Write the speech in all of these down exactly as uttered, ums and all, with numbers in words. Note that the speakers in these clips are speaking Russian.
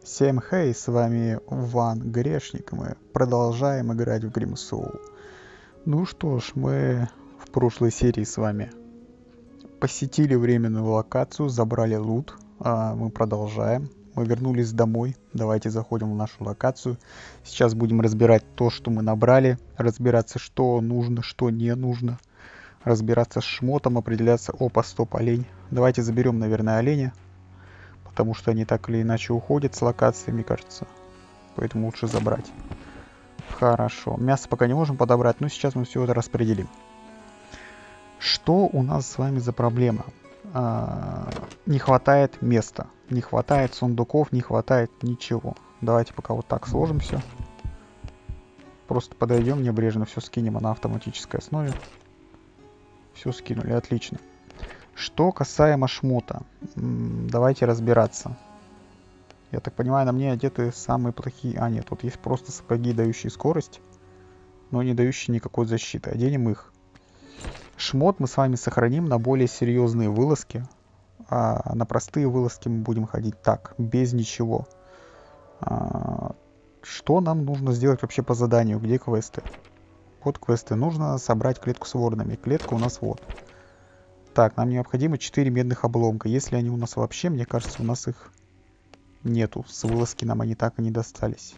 Всем хей, с вами Ван Грешник, и мы продолжаем играть в Grim Soul. Ну что ж, мы в прошлой серии с вами посетили временную локацию, забрали лут, а мы продолжаем. Мы вернулись домой, давайте заходим в нашу локацию. Сейчас будем разбирать то, что мы набрали, разбираться, что нужно, что не нужно. Разбираться с шмотом, определяться, опа, стоп, олень. Давайте заберем, наверное, оленя. Потому что они так или иначе уходят с локации, мне кажется. Поэтому лучше забрать. Хорошо. Мясо пока не можем подобрать, но сейчас мы все это распределим. Что у нас с вами за проблема? А, не хватает места. Не хватает сундуков, не хватает ничего. Давайте пока вот так сложим все. Просто подойдем, небрежно все скинем на автоматической основе. Все скинули, отлично. Что касаемо шмота, давайте разбираться. Я так понимаю, на мне одеты самые плохие... А, нет, тут есть просто сапоги, дающие скорость, но не дающие никакой защиты. Оденем их. Шмот мы с вами сохраним на более серьезные вылазки. А на простые вылазки мы будем ходить так, без ничего. А, что нам нужно сделать вообще по заданию? Где квесты? Вот квесты. Нужно собрать клетку с воронами. Клетка у нас вот. Так, нам необходимо четыре медных обломка. Если они у нас вообще, мне кажется, у нас их нету. С вылазки нам они так и не достались.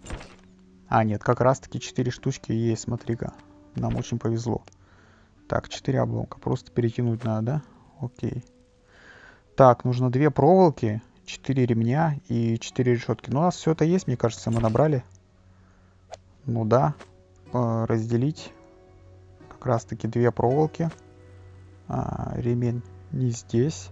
А, нет, как раз таки четыре штучки есть, смотри-ка. Нам очень повезло. Так, четыре обломка. Просто перекинуть надо, да? Окей. Так, нужно две проволоки, четыре ремня и четыре решетки. Ну, у нас все это есть, мне кажется, мы набрали. Ну да. Разделить. Как раз таки две проволоки. А, ремень не здесь.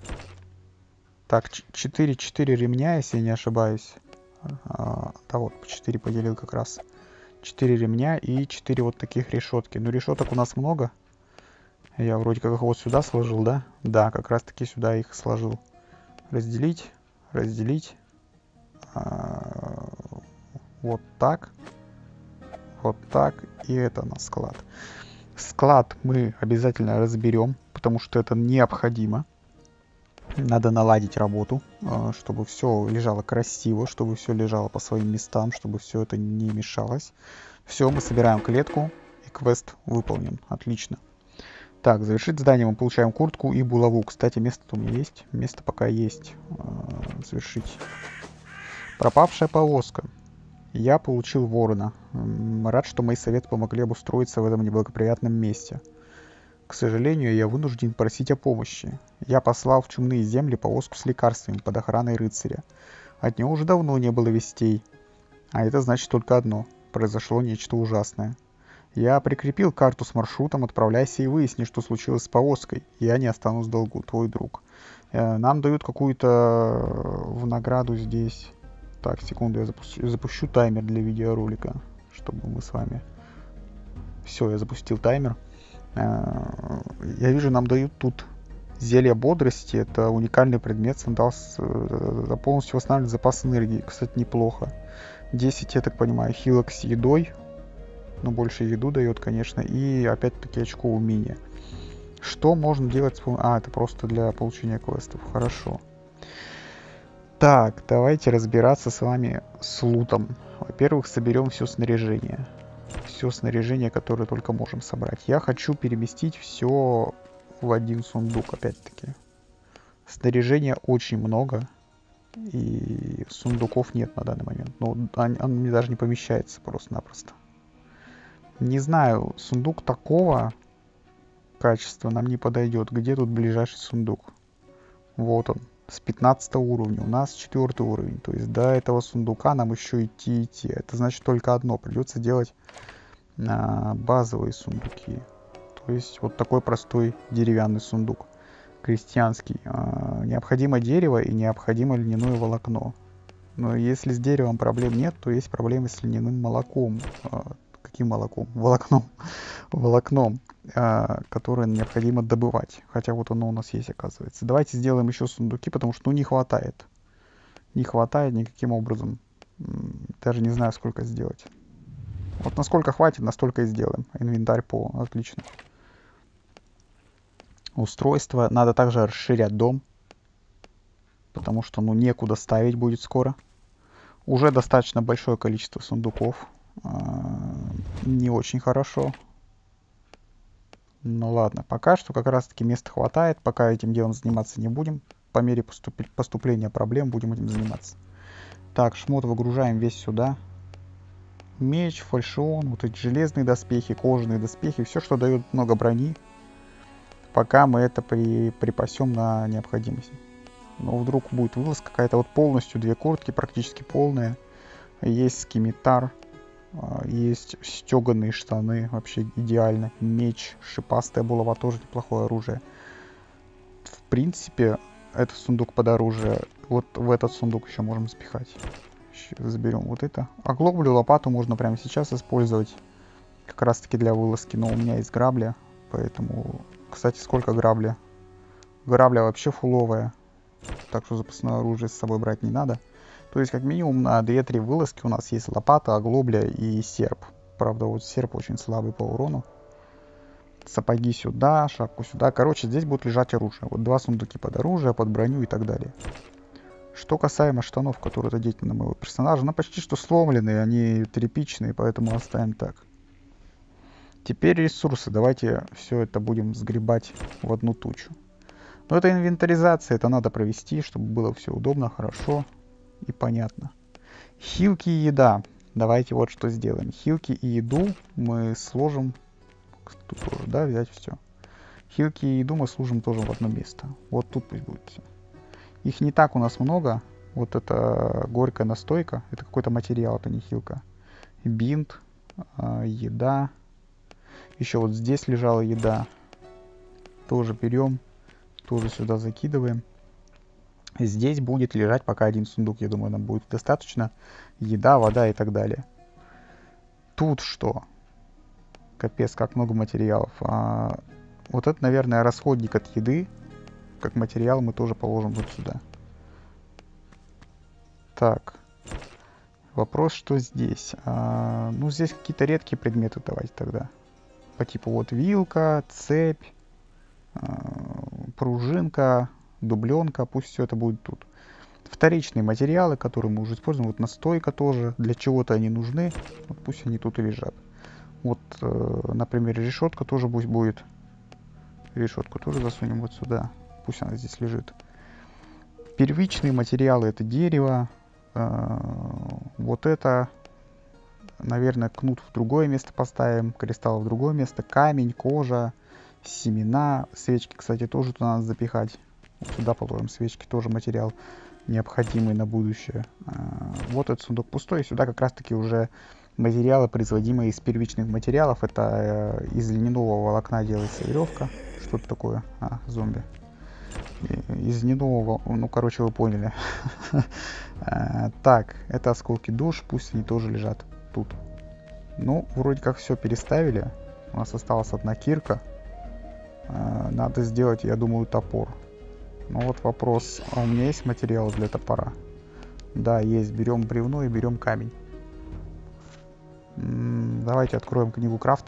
Так, четыре ремня, если я не ошибаюсь. А, да вот, по четыре поделил как раз. четыре ремня и четыре вот таких решетки. Ну, решеток у нас много. Я вроде как их вот сюда сложил, да? Да, как раз таки сюда их сложил. Разделить, разделить. А, вот так. Вот так. И это на склад. Склад мы обязательно разберем, потому что это необходимо. Надо наладить работу, чтобы все лежало красиво, чтобы все лежало по своим местам, чтобы все это не мешалось. Все, мы собираем клетку, и квест выполнен. Отлично. Так, завершить задание мы получаем куртку и булаву. Кстати, место у меня есть. Место пока есть. Завершить. Пропавшая повозка. Я получил ворона. Рад, что мои советы помогли обустроиться в этом неблагоприятном месте. К сожалению, я вынужден просить о помощи. Я послал в чумные земли повозку с лекарствами под охраной рыцаря. От него уже давно не было вестей. А это значит только одно. Произошло нечто ужасное. Я прикрепил карту с маршрутом, отправляйся и выясни, что случилось с повозкой. Я не останусь в долгу, твой друг. Нам дают какую-то в награду здесь... Так, секунду, я запущу, запущу таймер для видеоролика, чтобы мы с вами... Все, я запустил таймер. Я вижу, нам дают тут зелье бодрости. Это уникальный предмет. Сандал полностью восстанавливает запас энергии. Кстати, неплохо. десять, я так понимаю, хилок с едой. Но больше еду дает, конечно. И опять-таки очко умения. Что можно делать с помощью... А, это просто для получения квестов. Хорошо. Так, давайте разбираться с вами с лутом. Во-первых, соберем все снаряжение. Все снаряжение, которое только можем собрать. Я хочу переместить все в один сундук, опять-таки. Снаряжения очень много. И сундуков нет на данный момент. Ну, он, он мне даже не помещается просто-напросто. Не знаю, сундук такого качества нам не подойдет. Где тут ближайший сундук? Вот он. С пятнадцатого уровня. У нас четвёртый уровень. То есть до этого сундука нам еще идти идти. Это значит только одно. Придется делать а, базовые сундуки. То есть вот такой простой деревянный сундук. Крестьянский. А, необходимо дерево и необходимо льняное волокно. Но если с деревом проблем нет, то есть проблемы с льняным молоком. А, каким молоком? Волокном. Волокном. Которые необходимо добывать. Хотя вот оно у нас есть, оказывается. Давайте сделаем еще сундуки, потому что ну не хватает. Не хватает никаким образом. Даже не знаю, сколько сделать. Вот насколько хватит, настолько и сделаем. Инвентарь полон. Отлично. Устройство. Надо также расширять дом. Потому что ну некуда ставить будет скоро. Уже достаточно большое количество сундуков. Не очень хорошо. Ну ладно, пока что как раз таки места хватает. Пока этим делом заниматься не будем. По мере поступ... поступления проблем будем этим заниматься. Так, шмот выгружаем весь сюда. Меч, фальшион, вот эти железные доспехи, кожаные доспехи. Все, что дает много брони. Пока мы это при... припасем на необходимость. Но вдруг будет вылазка какая-то. Вот полностью две куртки, практически полные. Есть скимитар. Есть стеганые штаны, вообще идеально. Меч, шипастая булава, тоже неплохое оружие. В принципе, это сундук под оружие. Вот в этот сундук еще можем спихать. Сейчас заберем вот это. Оглоблю, лопату можно прямо сейчас использовать. Как раз таки для вылазки. Но у меня есть грабля. Поэтому... Кстати, сколько грабли? Грабля вообще фуловая. Так что запасное оружие с собой брать не надо. То есть, как минимум, на две-три вылазки у нас есть лопата, оглобля и серп. Правда, вот серп очень слабый по урону. Сапоги сюда, шапку сюда. Короче, здесь будет лежать оружие. Вот два сундуки под оружие, под броню и так далее. Что касаемо штанов, которые надеть на моего персонажа, ну, почти что сломленные, они тряпичные, поэтому оставим так. Теперь ресурсы. Давайте все это будем сгребать в одну тучу. Но это инвентаризация, это надо провести, чтобы было все удобно, хорошо и понятно. Хилки и еда. Давайте вот что сделаем. Хилки и еду мы сложим. Тут тоже, да, взять все. Хилки и еду мы сложим тоже в одно место. Вот тут пусть будет все. Их не так у нас много. Вот это горькая настойка. Это какой-то материал, это не хилка. Бинт, э, еда. Еще вот здесь лежала еда. Тоже берем. Тоже сюда закидываем. Здесь будет лежать пока один сундук, я думаю, нам будет достаточно. Еда, вода и так далее. Тут что? Капец, как много материалов. А, вот это, наверное, расходник от еды. Как материал мы тоже положим вот сюда. Так. Вопрос, что здесь? А, ну, здесь какие-то редкие предметы давайте тогда. По типу вот вилка, цепь, а, пружинка, дубленка, пусть все это будет тут. Вторичные материалы, которые мы уже используем, вот настойка тоже, для чего-то они нужны, вот пусть они тут и лежат. Вот, э, например, решетка тоже пусть будет. Решетку тоже засунем вот сюда, пусть она здесь лежит. Первичные материалы — это дерево, э, вот это, наверное, кнут в другое место поставим, кристалл в другое место, камень, кожа, семена, свечки, кстати, тоже туда надо запихать. Вот сюда положим свечки, тоже материал необходимый на будущее. Вот этот сундук пустой, сюда как раз таки уже материалы, производимые из первичных материалов. Это из льняного волокна делается веревка. Что-то такое. А, зомби. Из льняного, ну, короче, вы поняли. Так, это осколки душ, пусть они тоже лежат тут. Ну, вроде как все переставили. У нас осталась одна кирка. Надо сделать, я думаю, топор. Ну вот вопрос, а у меня есть материал для топора? Да, есть. Берем бревно и берем камень. М-м, давайте откроем книгу крафта.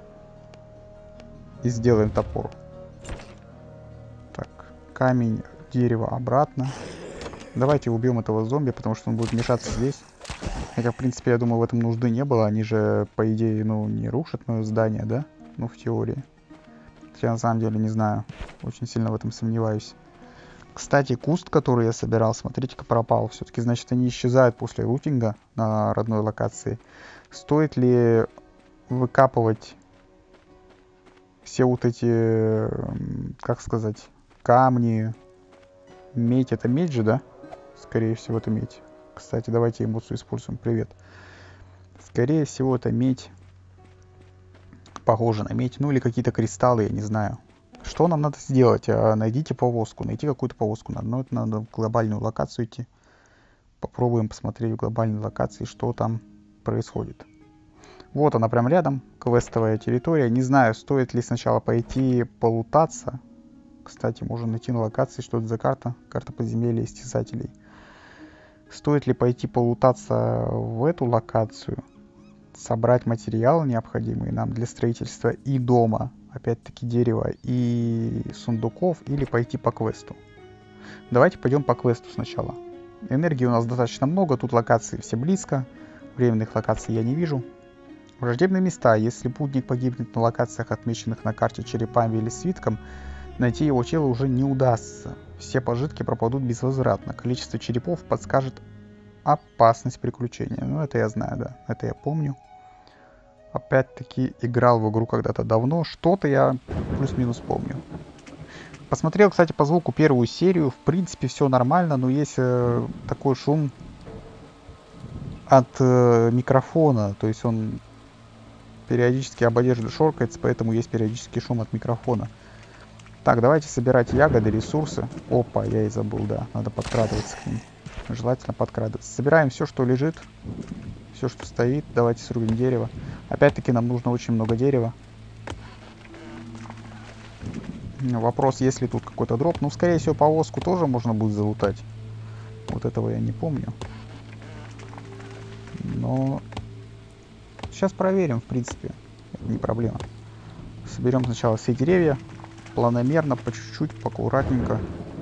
И сделаем топор. Так, камень, дерево обратно. Давайте убьем этого зомби, потому что он будет мешаться здесь. Хотя, в принципе, я думаю, в этом нужды не было. Они же, по идее, ну, не рушат мое здание, да? Ну, в теории. Я на самом деле не знаю. Очень сильно в этом сомневаюсь. Кстати, куст, который я собирал, смотрите-ка, пропал. Все-таки, значит, они исчезают после лутинга на родной локации. Стоит ли выкапывать все вот эти, как сказать, камни, медь? Это медь же, да? Скорее всего, это медь. Кстати, давайте эмоцию используем. Привет. Скорее всего, это медь. Похоже на медь. Ну, или какие-то кристаллы, я не знаю. Что нам надо сделать? Найдите повозку. Найти какую-то повозку надо. Но это надо в глобальную локацию идти. Попробуем посмотреть в глобальной локации, что там происходит. Вот она прям рядом. Квестовая территория. Не знаю, стоит ли сначала пойти полутаться. Кстати, можно найти на локации, что это за карта. Карта подземелья истязателей. Стоит ли пойти полутаться в эту локацию. Собрать материалы, необходимые нам для строительства и дома. Опять-таки дерева и сундуков, или пойти по квесту. Давайте пойдем по квесту сначала. Энергии у нас достаточно много, тут локации все близко. Временных локаций я не вижу. Враждебные места. Если путник погибнет на локациях, отмеченных на карте черепами или свитком, найти его тело уже не удастся. Все пожитки пропадут безвозвратно. Количество черепов подскажет опасность приключения. Ну, это я знаю, да. Это я помню. Опять-таки играл в игру когда-то давно. Что-то я плюс-минус помню. Посмотрел, кстати, по звуку первую серию. В принципе, все нормально, но есть э, такой шум от э, микрофона. То есть он периодически об одежду шоркается, поэтому есть периодический шум от микрофона. Так, давайте собирать ягоды, ресурсы. Опа, я и забыл, да. Надо подкрадываться к ним. Желательно подкрадываться. Собираем все, что лежит. Все, что стоит. Давайте срубим дерево. Опять-таки нам нужно очень много дерева. Вопрос, есть ли тут какой-то дроп. Ну, скорее всего, повозку тоже можно будет залутать. Вот этого я не помню. Но сейчас проверим, в принципе. Это не проблема. Соберем сначала все деревья. Планомерно, по чуть-чуть, поаккуратненько.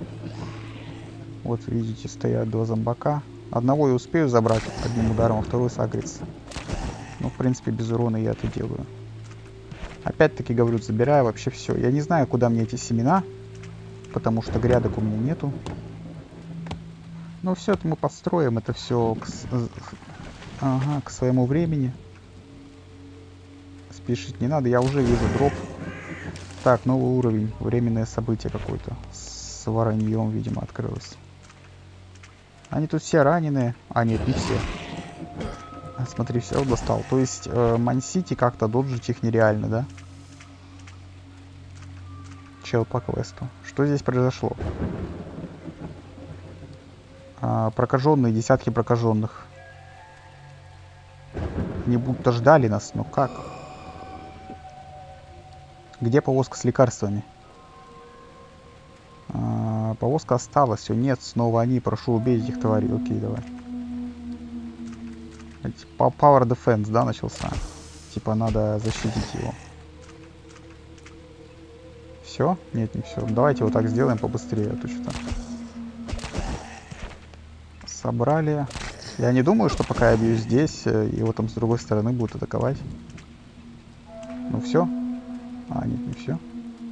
Вот, видите, стоят два зомбака. Одного я успею забрать одним ударом, а второй сагрится. Ну, в принципе, без урона я это делаю. Опять-таки, говорю, забираю вообще все. Я не знаю, куда мне эти семена, потому что грядок у меня нету. Но все это мы подстроим, это все к, ага, к своему времени. Спешить не надо, я уже вижу дроп. Так, новый уровень, временное событие какое-то. С вороньем, видимо, открылось. Они тут все раненые. А, нет, не все. Смотри, все достал. То есть э, Ман-Сити как-то доджить их нереально, да? Чел по квесту. Что здесь произошло? А, прокаженные, десятки прокаженных. Они будто ждали нас, но как? Где повозка с лекарствами? А, повозка осталась. Все, нет, снова они. Прошу, убей этих тварей. Окей, давай. Power Defense, да, начался? Типа надо защитить его. Все? Нет, не все. Давайте вот так сделаем побыстрее. А то что-то... Собрали. Я не думаю, что пока я бью здесь, его там с другой стороны будут атаковать. Ну все. А, нет, не все.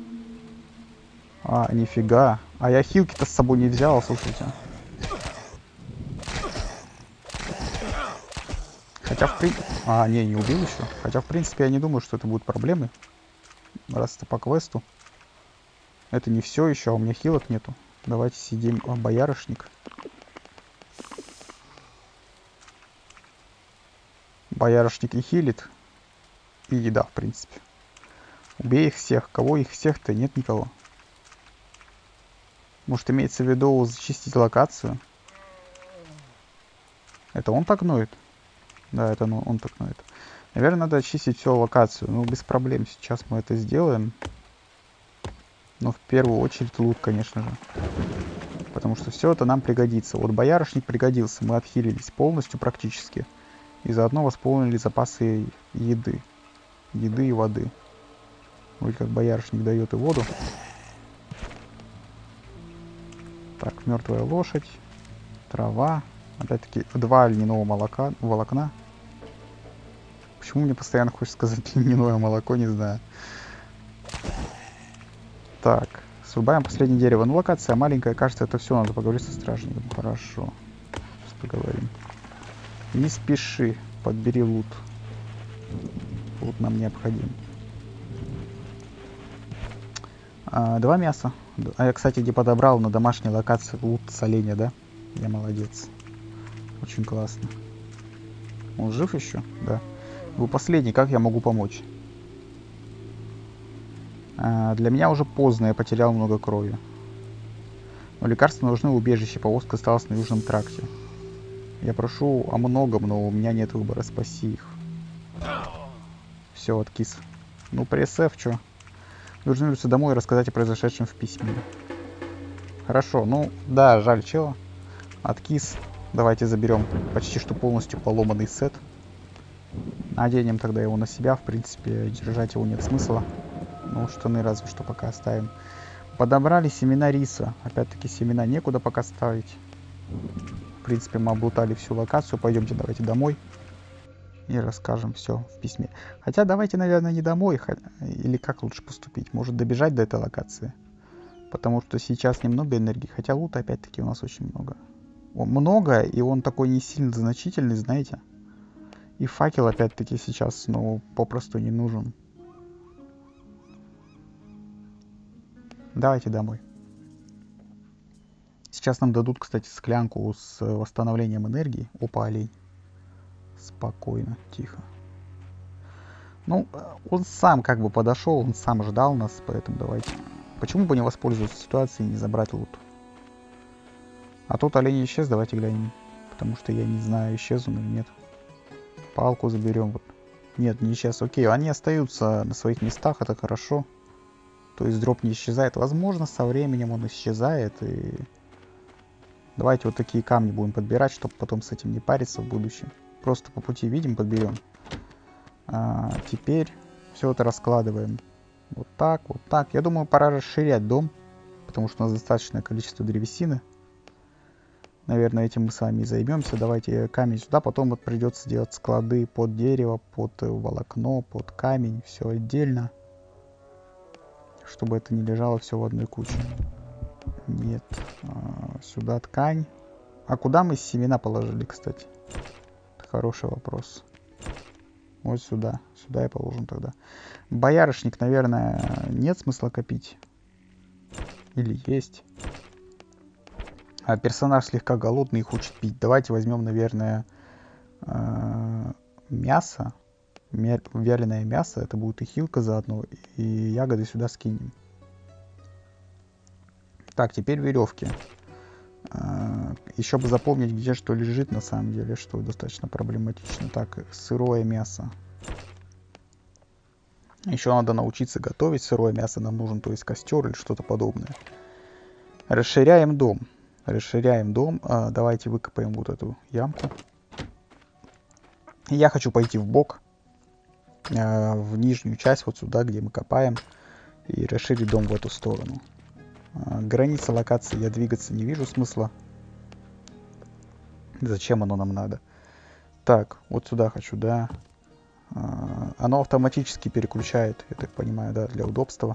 А, нифига. А я хилки-то с собой не взял, слушайте. Хотя в принципе... А, не, не убил еще. Хотя в принципе я не думаю, что это будут проблемы. Раз это по квесту. Это не все еще, а у меня хилок нету. Давайте сидим. О, боярышник. Боярышник и хилит. И еда, в принципе. Убей их всех. Кого их всех-то? Нет никого. Может, имеется в виду зачистить локацию? Это он так ноет? Да, это ну, он так ноет. Наверное, надо очистить всю локацию. Ну, без проблем. Сейчас мы это сделаем. Но в первую очередь лут, конечно же. Потому что все это нам пригодится. Вот боярышник пригодился. Мы отхилились полностью практически. И заодно восполнили запасы еды. Еды и воды. Вроде как боярышник дает и воду. Так, мертвая лошадь. Трава. Опять-таки, два льняного молока, волокна. Почему мне постоянно хочется сказать льняное молоко, не знаю. Так, срубаем последнее дерево. Ну, локация маленькая, кажется, это все. Надо поговорить со стражником. Хорошо. Сейчас поговорим. Не спеши, подбери лут. Лут нам необходим. А, два мяса. А я, кстати, не подобрал на домашней локации лут с оленя, да? Я молодец. Очень классно. Он жив еще? Да. Вы последний, как я могу помочь? А, для меня уже поздно, я потерял много крови. Но лекарства нужны в убежище, повозка осталась на южном тракте. Я прошу о многом, но у меня нет выбора, спаси их. Все, откис. Ну, пресс F, чё? Нужно вернуться домой и рассказать о произошедшем в письме. Хорошо, ну, да, жаль чего. Откис. Давайте заберем почти что полностью поломанный сет. Наденем тогда его на себя. В принципе, держать его нет смысла. Ну, штаны разве что пока оставим. Подобрали семена риса. Опять-таки, семена некуда пока ставить. В принципе, мы облутали всю локацию. Пойдемте, давайте домой. И расскажем все в письме. Хотя давайте, наверное, не домой. Или как лучше поступить? Может, добежать до этой локации? Потому что сейчас немного энергии. Хотя лута, опять-таки, у нас очень много. Он много, и он такой не сильно значительный, знаете. И факел, опять-таки, сейчас, ну, попросту не нужен. Давайте домой. Сейчас нам дадут, кстати, склянку с восстановлением энергии. Опа, олень. Спокойно, тихо. Ну, он сам как бы подошел, он сам ждал нас, поэтому давайте. Почему бы не воспользоваться ситуацией и не забрать лут? А тут олень исчез, давайте глянем. Потому что я не знаю, исчез он или нет. Палку заберем. Вот. Нет, не исчез. Окей, они остаются на своих местах, это хорошо. То есть дроп не исчезает. Возможно, со временем он исчезает. И давайте вот такие камни будем подбирать, чтобы потом с этим не париться в будущем. Просто по пути видим, подберем. А, теперь все это раскладываем. Вот так, вот так. Я думаю, пора расширять дом. Потому что у нас достаточное количество древесины. Наверное, этим мы с вами и займемся. Давайте камень сюда. Потом вот придется делать склады под дерево, под волокно, под камень. Все отдельно. Чтобы это не лежало все в одной куче. Нет. А, сюда ткань. А куда мы семена положили, кстати? Это хороший вопрос. Вот сюда. Сюда и положим тогда. Боярышник, наверное, нет смысла копить. Или есть. А персонаж слегка голодный и хочет пить. Давайте возьмем, наверное, мясо. Вяленое мясо. Это будет и хилка заодно. И ягоды сюда скинем. Так, теперь веревки. Еще бы запомнить, где что лежит на самом деле, что достаточно проблематично. Так, сырое мясо. Еще надо научиться готовить сырое мясо. Нам нужен, то есть, костер или что-то подобное. Расширяем дом. Расширяем дом. А, давайте выкопаем вот эту ямку. Я хочу пойти в бок. А, в нижнюю часть, вот сюда, где мы копаем. И расширить дом в эту сторону. А, граница локации я двигаться не вижу смысла. Зачем оно нам надо? Так, вот сюда хочу, да. А, оно автоматически переключает, я так понимаю, да, для удобства.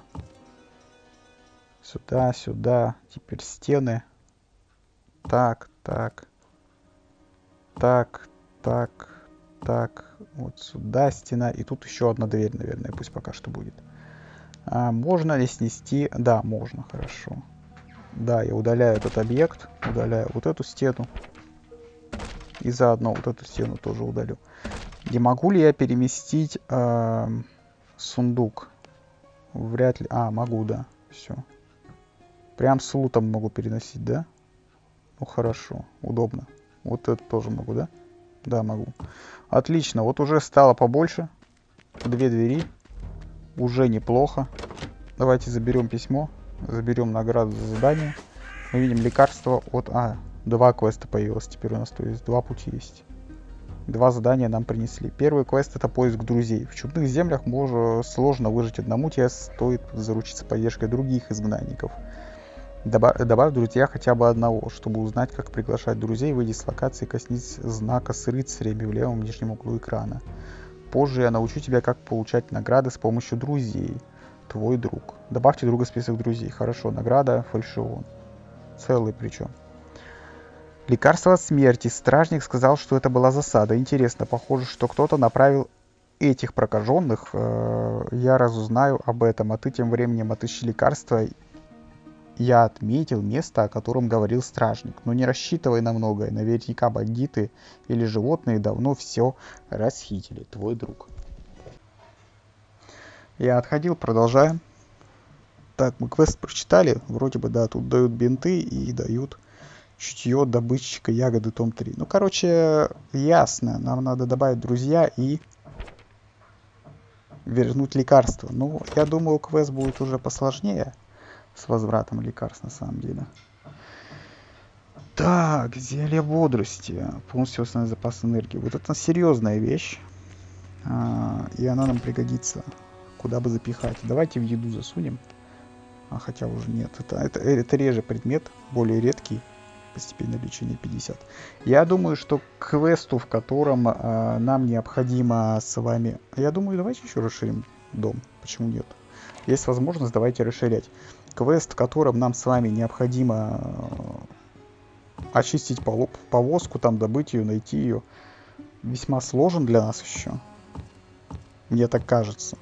Сюда, сюда. Теперь стены. Так, так. Так, так, так. Вот сюда стена. И тут еще одна дверь, наверное, пусть пока что будет. А, можно ли снести? Да, можно, хорошо. Да, я удаляю этот объект. Удаляю вот эту стену. И заодно вот эту стену тоже удалю. Не могу ли я переместить э, сундук? Вряд ли. А, могу, да. Все. Прям с лутом могу переносить, да? Ну, хорошо. Удобно. Вот это тоже могу, да? Да, могу. Отлично. Вот уже стало побольше. Две двери. Уже неплохо. Давайте заберем письмо. Заберем награду за задание. Мы видим лекарство от... А, два квеста появилось теперь у нас. То есть два пути есть. Два задания нам принесли. Первый квест — это поиск друзей. В чудных землях можно сложно выжить одному, тебе стоит заручиться поддержкой других изгнанников. Добав, добавь в друзья хотя бы одного, чтобы узнать, как приглашать друзей. Выйди с локации, коснись знака с рыцарями в левом нижнем углу экрана. Позже я научу тебя, как получать награды с помощью друзей. Твой друг. Добавьте друга в список друзей. Хорошо, награда фальшион. Целый причем. Лекарство от смерти. Стражник сказал, что это была засада. Интересно, похоже, что кто-то направил этих прокаженных. Я разузнаю об этом, а ты тем временем отыщи лекарство. Я отметил место, о котором говорил стражник. Но не рассчитывай на многое. Наверняка бандиты или животные давно все расхитили. Твой друг. Я отходил, продолжаем. Так, мы квест прочитали. Вроде бы, да, тут дают бинты и дают чутье добытчика ягоды том три. Ну, короче, ясно. Нам надо добавить друзья и вернуть лекарство. Ну, я думаю, квест будет уже посложнее с возвратом лекарств на самом деле. Так, зелье бодрости. Полностью восстановить запас энергии. Вот это серьезная вещь. А, и она нам пригодится. Куда бы запихать. Давайте в еду засунем. А хотя уже нет. Это, это, это реже предмет. Более редкий. Постепенное лечение пятьдесят. Я думаю, что к квесту, в котором э, нам необходимо с вами... Я думаю, давайте еще расширим дом. Почему нет? Есть возможность, давайте расширять. Квест, в котором нам с вами необходимо э, очистить повозку, там добыть ее, найти ее, весьма сложен для нас еще. Мне так кажется.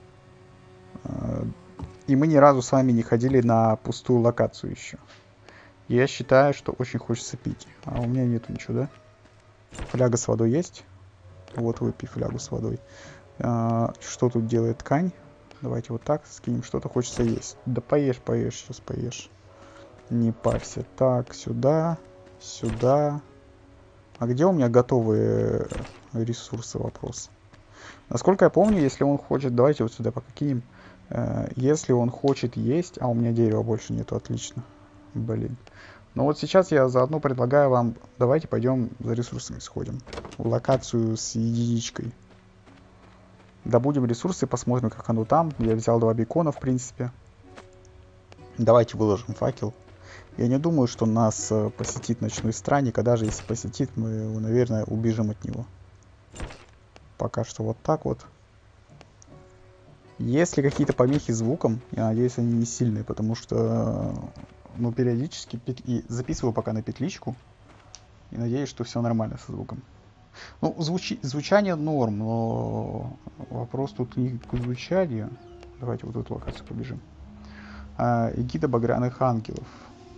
И мы ни разу с вами не ходили на пустую локацию еще. Я считаю, что очень хочется пить. А у меня нету ничего, да? Фляга с водой есть? Вот, выпей флягу с водой. А, что тут делает ткань? Давайте вот так скинем. Что-то хочется есть. Да поешь, поешь, сейчас поешь. Не парься. Так, сюда, сюда. А где у меня готовые ресурсы? Вопрос. Насколько я помню, если он хочет... Давайте вот сюда покинем. Если он хочет есть... А у меня дерева больше нету, отлично. Блин. Ну вот сейчас я заодно предлагаю вам... Давайте пойдем за ресурсами сходим. В локацию с единичкой. Добудем ресурсы, посмотрим, как оно там. Я взял два бекона, в принципе. Давайте выложим факел. Я не думаю, что нас посетит ночной странник. А даже если посетит, мы, наверное, убежим от него. Пока что вот так вот. Есть ли какие-то помехи звуком? Я надеюсь, они не сильные, потому что, ну, периодически петли... записываю пока на петличку. И надеюсь, что все нормально со звуком. Ну, звучи... звучание норм, но вопрос тут не к звучанию. Давайте вот эту локацию побежим. А, Эгида Багряных Ангелов.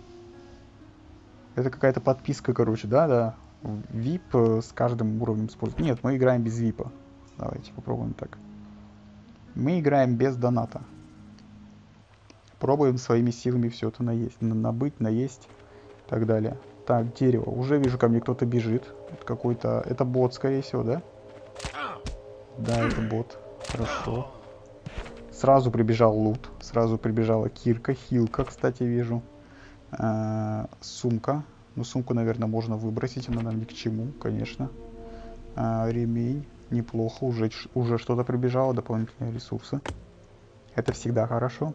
Это какая-то подписка, короче, да, да. ви ай пи с каждым уровнем используется. Нет, мы играем без ви ай пи. Давайте попробуем так. Мы играем без доната. Пробуем своими силами все это наесть, набыть, наесть и так далее. Так, дерево. Уже вижу, ко мне кто-то бежит. Это какой-то... Это бот, скорее всего, да? Да, это бот. Хорошо. Сразу прибежал лут. Сразу прибежала кирка. Хилка, кстати, вижу. А, сумка. Ну, сумку, наверное, можно выбросить. Она нам ни к чему, конечно. А, ремень. Неплохо. Уже, уже что-то прибежало. Дополнительные ресурсы. Это всегда хорошо.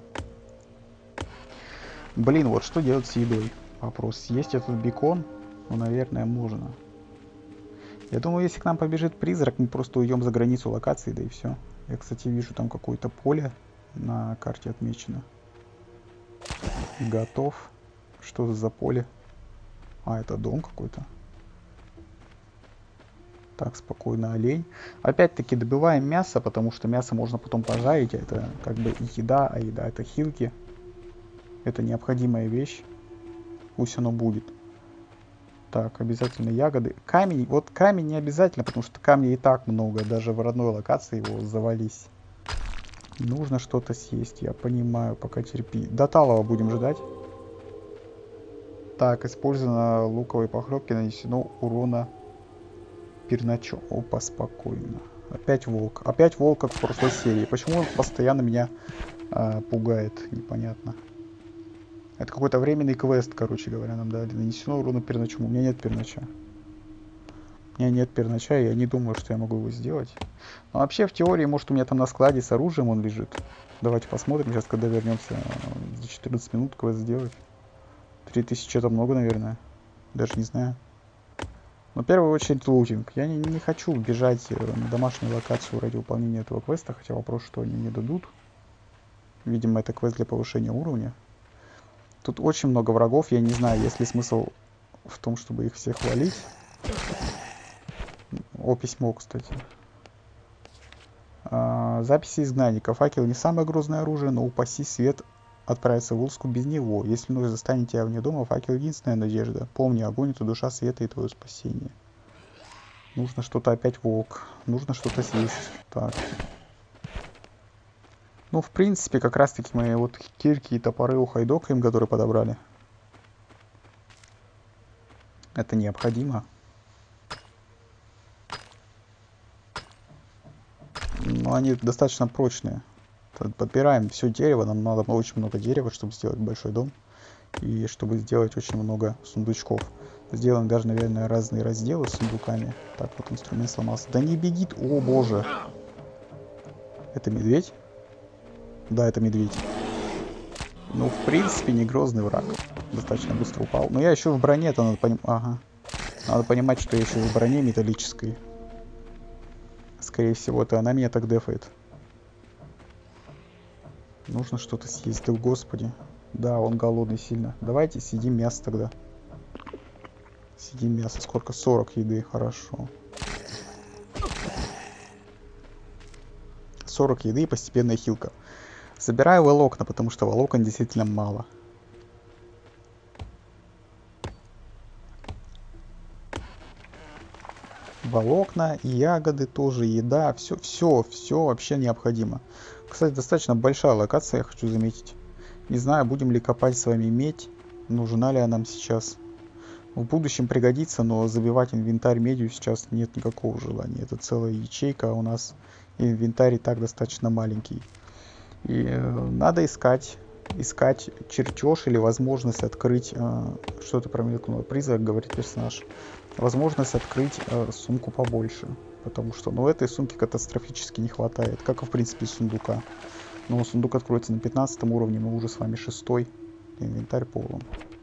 Блин, вот что делать с едой? Вопрос. Съесть этот бекон? Ну, наверное, можно. Я думаю, если к нам побежит призрак, мы просто уйдем за границу локации, да и все. Я, кстати, вижу там какое-то поле на карте отмечено. Готов. Что это за поле? А, это дом какой-то. Так, спокойно, олень. Опять-таки добываем мясо, потому что мясо можно потом пожарить. Это как бы и еда, а еда это хилки. Это необходимая вещь. Пусть оно будет. Так, обязательно ягоды. Камень. Вот камень не обязательно, потому что камней и так много. Даже в родной локации его завались. Нужно что-то съесть. Я понимаю, пока терпи. До талого будем ждать. Так, использовано луковой похлебки. Нанесено урона перначо. Опа, спокойно. Опять волк. Опять волк, как в прошлой серии. Почему он постоянно меня э, пугает? Непонятно. Это какой-то временный квест, короче говоря, нам дали. Нанесено урона перначом. У меня нет пернача. У меня нет пернача, и я не думаю, что я могу его сделать. Но вообще, в теории, может, у меня там на складе с оружием он лежит. Давайте посмотрим сейчас, когда вернемся. За четырнадцать минут квест сделать. три тысячи это много, наверное. Даже не знаю. Но в первую очередь лутинг. Я не, не хочу бежать на домашнюю локацию ради выполнения этого квеста. Хотя вопрос, что они мне дадут. Видимо, это квест для повышения уровня. Тут очень много врагов. Я не знаю, есть ли смысл в том, чтобы их всех валить. О, письмо, кстати. А, записи изгнанника. Факел не самое грозное оружие, но упаси свет отправиться в Улску без него. Если вновь застанет тебя вне дома, факел единственная надежда. Помни, огонь это душа света и твое спасение. Нужно что-то опять волк. Нужно что-то съесть. Так. Ну, в принципе, как раз таки мы вот кирки и топоры ухайдокаем, которые подобрали. Это необходимо. Но они достаточно прочные. Подбираем все дерево. Нам надо очень много дерева, чтобы сделать большой дом. И чтобы сделать очень много сундучков. Сделаем даже, наверное, разные разделы с сундуками. Так, вот инструмент сломался. Да не бегит! О, боже! Это медведь? Да, это медведь. Ну, в принципе, не грозный враг. достаточно быстро упал. Но я еще в броне, это надо понимать. Ага. Надо понимать, что я еще в броне металлической. Скорее всего, это она меня так дефает. Нужно что-то съесть, да, господи. Да, он голодный сильно. Давайте съедим мясо тогда. Съедим мясо. Сколько? сорок еды, хорошо. сорок еды и постепенная хилка. Забираю волокна, потому что волокон действительно мало. Волокна, ягоды тоже, еда, все, все, все вообще необходимо. Кстати, достаточно большая локация, я хочу заметить. Не знаю, будем ли копать с вами медь, нужна ли она нам сейчас. В будущем пригодится, но забивать инвентарь медью сейчас нет никакого желания. Это целая ячейка, а у нас инвентарь и так достаточно маленький. И э, надо искать, искать чертеж или возможность открыть, э, что-то промелькнуло, призрак, говорит персонаж. Возможность открыть э, сумку побольше, потому что, ну, этой сумки катастрофически не хватает, как и в принципе сундука. Но сундук откроется на пятнадцатом уровне, мы уже с вами шестой, инвентарь полон.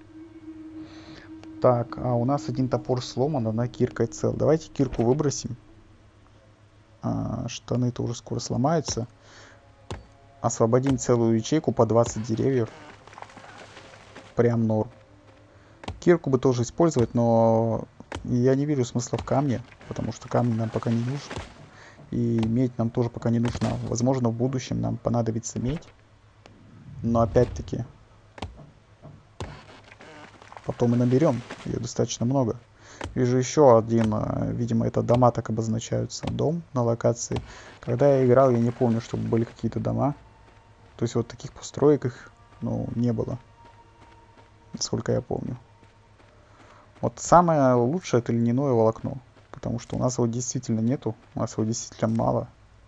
Так, а у нас один топор сломан, одна кирка цел. Давайте кирку выбросим. А, штаны-то уже скоро сломаются. Освободим целую ячейку по двадцать деревьев. Прям норм. Кирку бы тоже использовать, но я не вижу смысла в камне, потому что камень нам пока не нужен. И медь нам тоже пока не нужна. Возможно, в будущем нам понадобится медь. Но опять-таки, потом мы наберем ее достаточно много. Вижу еще один, видимо, это дома так обозначаются. Дом на локации. Когда я играл, я не помню, чтобы были какие-то дома. То есть вот таких построек их, ну, не было. Насколько я помню. Вот самое лучшее это льняное волокно. Потому что у нас его действительно нету. У нас его действительно мало.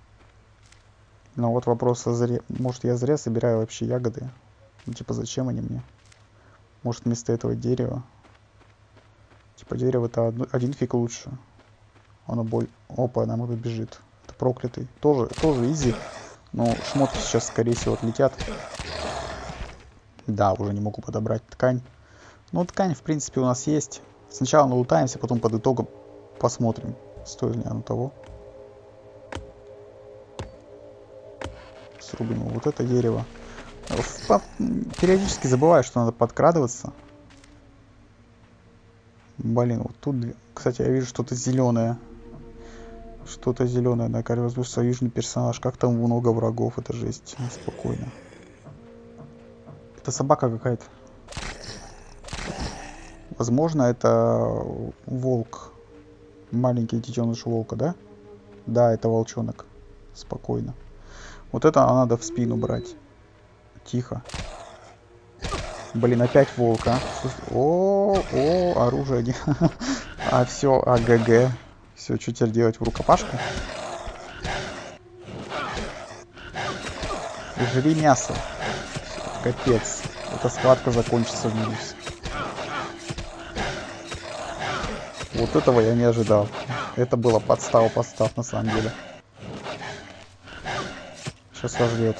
Но вот вопрос, а зря... может я зря собираю вообще ягоды? Ну, типа, зачем они мне? Может вместо этого дерева? Типа дерево-то один фиг лучше. Оно боль... Опа, нам это бежит. Это проклятый. Тоже, тоже изи. Но шмотки сейчас, скорее всего, отлетят. Да, уже не могу подобрать ткань. Ну, ткань, в принципе, у нас есть. Сначала налутаемся, потом под итогом посмотрим, стоит ли оно того. Срубим вот это дерево. Периодически забываю, что надо подкрадываться. Блин, вот тут, кстати, я вижу что-то зеленое. Что-то зеленое на карте. Возможно, южный персонаж. Как там много врагов, это жесть. Спокойно. Это собака какая-то. Возможно, это волк. Маленький детеныш волка, да? Да, это волчонок. Спокойно. Вот это надо в спину брать. Тихо. Блин, опять волк, а? О, о, оружие. А все, АГГ. Все, что теперь делать в рукопашку? Жри мясо. Капец. Эта схватка закончится в минус. Вот этого я не ожидал. Это было подстава подстав на самом деле. Сейчас сожрет.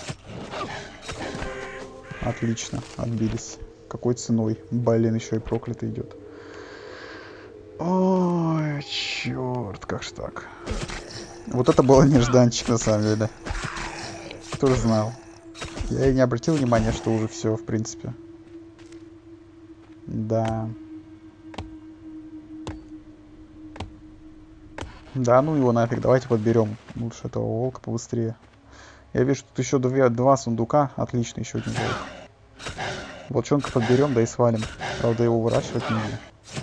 Отлично, отбились. Какой ценой? Блин, еще и проклятый идет. Ой, черт, как ж так. Вот это было нежданчик на самом деле. Кто же знал? Я и не обратил внимания, что уже все, в принципе. Да. Да, ну его нафиг, давайте подберем лучше этого волка побыстрее. Я вижу, тут еще два, два сундука. Отлично, еще один волк. Волчонка подберем, да и свалим. Правда, его выращивать нельзя.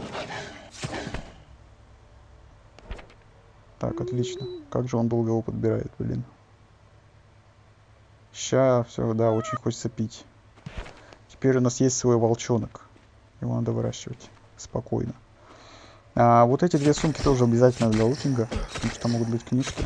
Так, отлично. Как же он долго его подбирает, блин. Ща, все, да, очень хочется пить. Теперь у нас есть свой волчонок. Его надо выращивать спокойно. А вот эти две сумки тоже обязательно для лутинга, потому что могут быть книжки.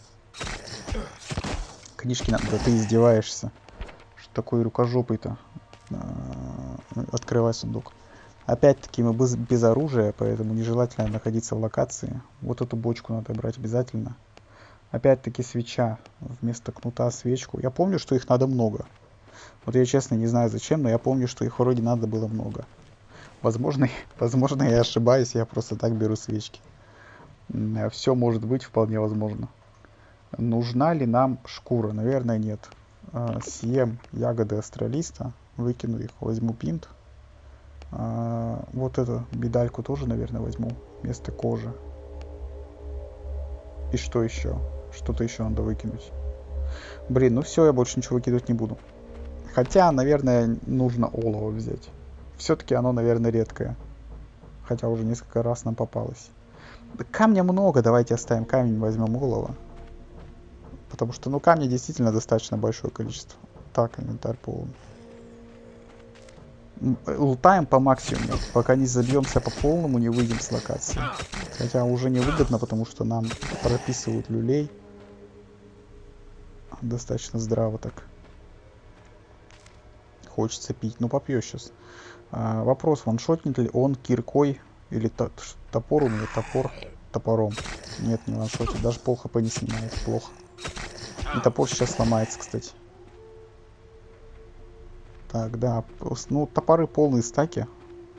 Книжки надо, да ты издеваешься. Что такой рукожопый-то? Открывай сундук. Опять-таки мы без, без оружия, поэтому нежелательно находиться в локации. Вот эту бочку надо брать обязательно. Опять-таки свеча. Вместо кнута свечку. Я помню, что их надо много. Вот я честно не знаю зачем, но я помню, что их вроде надо было много. Возможно, возможно, я ошибаюсь, я просто так беру свечки. Все может быть, вполне возможно. Нужна ли нам шкура? Наверное, нет. А, съем ягоды астралиста, выкину их, возьму пинт. А, вот эту медальку тоже, наверное, возьму вместо кожи. И что еще? Что-то еще надо выкинуть. Блин, ну все, я больше ничего выкидывать не буду. Хотя, наверное, нужно олово взять. Все-таки оно, наверное, редкое. Хотя уже несколько раз нам попалось. Да камня много, давайте оставим камень, возьмем олово. Потому что, ну, камня действительно достаточно большое количество. Так, инвентарь полный. Лутаем по максимуму, пока не забьемся по полному, не выйдем с локации. Хотя уже невыгодно, потому что нам прописывают люлей. Достаточно здраво так. Хочется пить. Ну, попью сейчас. А, вопрос, ваншотнет ли он киркой или топор у меня? Топор топором. Нет, не ваншотит. Даже пол хп не снимает. Плохо. И топор сейчас сломается, кстати. Так, да. Ну, топоры полные стаки.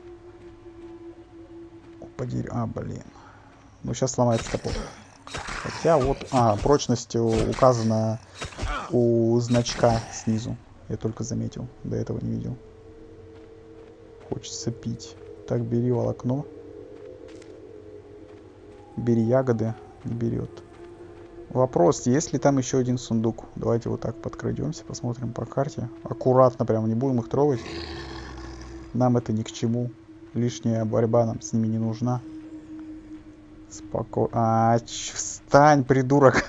Подери... А, блин. Ну, сейчас сломается топор. Хотя вот... А, прочность указана у значка снизу. Я только заметил. До этого не видел. Хочется пить. Так, бери волокно. Бери ягоды. Не берет. Вопрос, есть ли там еще один сундук? Давайте вот так подкрадемся, посмотрим по карте. Аккуратно прям, не будем их трогать. Нам это ни к чему. Лишняя борьба нам с ними не нужна. Спокойно. А, встань, придурок.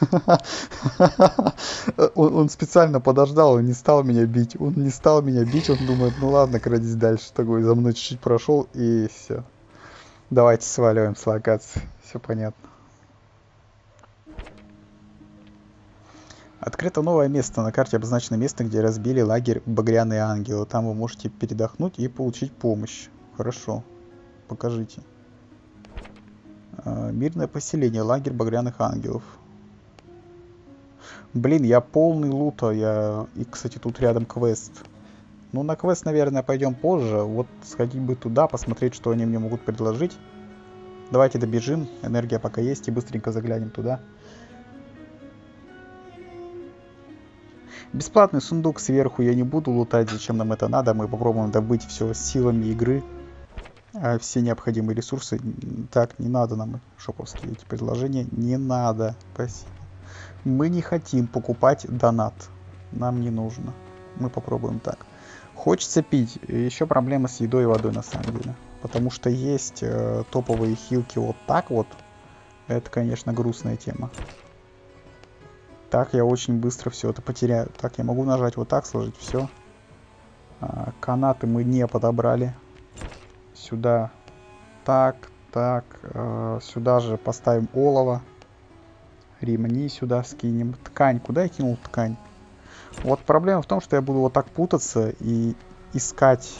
он, он специально подождал, он не стал меня бить. Он не стал меня бить, он думает, ну ладно, крадись дальше. Такой за мной чуть-чуть прошел и все. Давайте сваливаем с локации. Все понятно. Открыто новое место. На карте обозначено место, где разбили лагерь Багряные Ангелы. Там вы можете передохнуть и получить помощь. Хорошо. Покажите. Мирное поселение. Лагерь Багряных Ангелов. Блин, я полный лута. Я... И, кстати, тут рядом квест. Ну, на квест, наверное, пойдем позже. Вот сходить бы туда, посмотреть, что они мне могут предложить. Давайте добежим. Энергия пока есть. И быстренько заглянем туда. Бесплатный сундук сверху я не буду лутать, зачем нам это надо. Мы попробуем добыть все силами игры. Все необходимые ресурсы. Так, не надо нам шоповские эти предложения. Не надо. Спасибо. Мы не хотим покупать донат. Нам не нужно. Мы попробуем так. Хочется пить. Еще проблема с едой и водой на самом деле. Потому что есть э, топовые хилки вот так вот. Это, конечно, грустная тема. Так я очень быстро все это потеряю. Так, я могу нажать вот так, сложить все. А, канаты мы не подобрали. Сюда. Так, так. А, сюда же поставим олово. Ремни сюда скинем. Ткань. Куда я кинул ткань? Вот проблема в том, что я буду вот так путаться и искать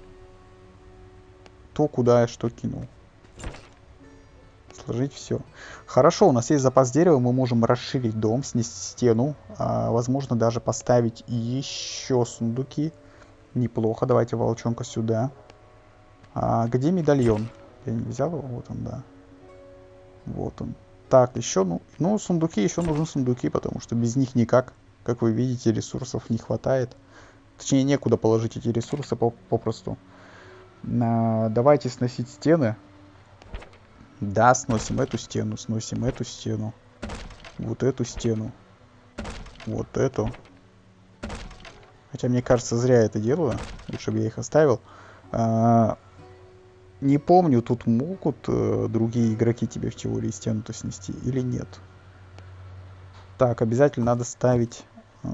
то, куда я что кинул. Сложить все. Хорошо, у нас есть запас дерева, мы можем расширить дом, снести стену, а, возможно даже поставить еще сундуки. Неплохо, давайте волчонка сюда. А, где медальон? Я не взял его, вот он, да. Вот он. Так, еще, ну, ну, сундуки, еще нужны сундуки, потому что без них никак. Как вы видите, ресурсов не хватает. Точнее, некуда положить эти ресурсы попросту. А, давайте сносить стены. Да, сносим эту стену, сносим эту стену. Вот эту стену. Вот эту. Хотя, мне кажется, зря это делаю. Лучше бы я их оставил. А, не помню, тут могут э, другие игроки тебе в теории стену-то снести или нет. Так, обязательно надо ставить э,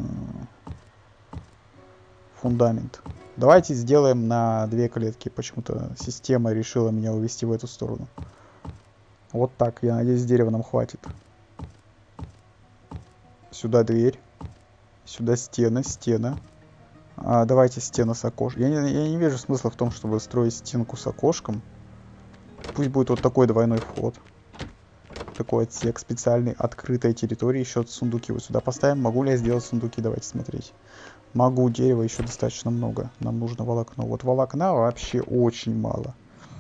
фундамент. Давайте сделаем на две клетки. Почему-то система решила меня увести в эту сторону. Вот так. Я надеюсь, дерева нам хватит. Сюда дверь. Сюда стена, стена. А, давайте стена с окошком. Я не, я не вижу смысла в том, чтобы строить стенку с окошком. Пусть будет вот такой двойной вход. Такой отсек специальный. Открытая территория. Еще сундуки вот сюда поставим. Могу ли я сделать сундуки? Давайте смотреть. Могу. Дерева еще достаточно много. Нам нужно волокно. Вот волокна вообще очень мало.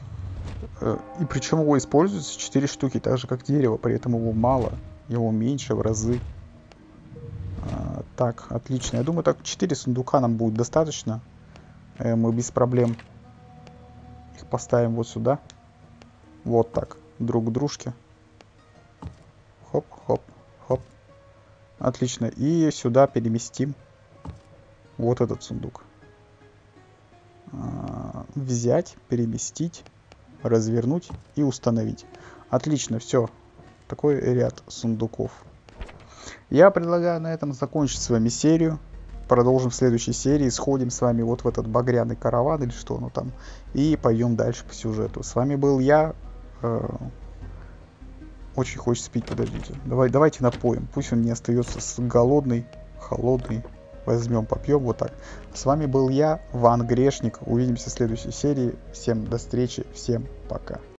Э, И причем его используется четыре штуки, так же как дерево, при этом его мало, его меньше в разы. А, Так, отлично. Я думаю, так четыре сундука нам будет достаточно. Э, Мы без проблем их поставим вот сюда. Вот так, друг к дружке. Хоп, хоп, хоп. Отлично. И сюда переместим вот этот сундук. А, Взять, переместить, развернуть и установить. Отлично, все. Такой ряд сундуков. Я предлагаю на этом закончить с вами серию. Продолжим в следующей серии. Сходим с вами вот в этот багряный караван или что оно там. И пойдем дальше по сюжету. С вами был я. Э, Очень хочется пить, подождите. Давай, давайте напоим. Пусть он не остается с голодный, холодный. Возьмем, попьем вот так. С вами был я, Ван Грешник. Увидимся в следующей серии. Всем до встречи. Всем пока.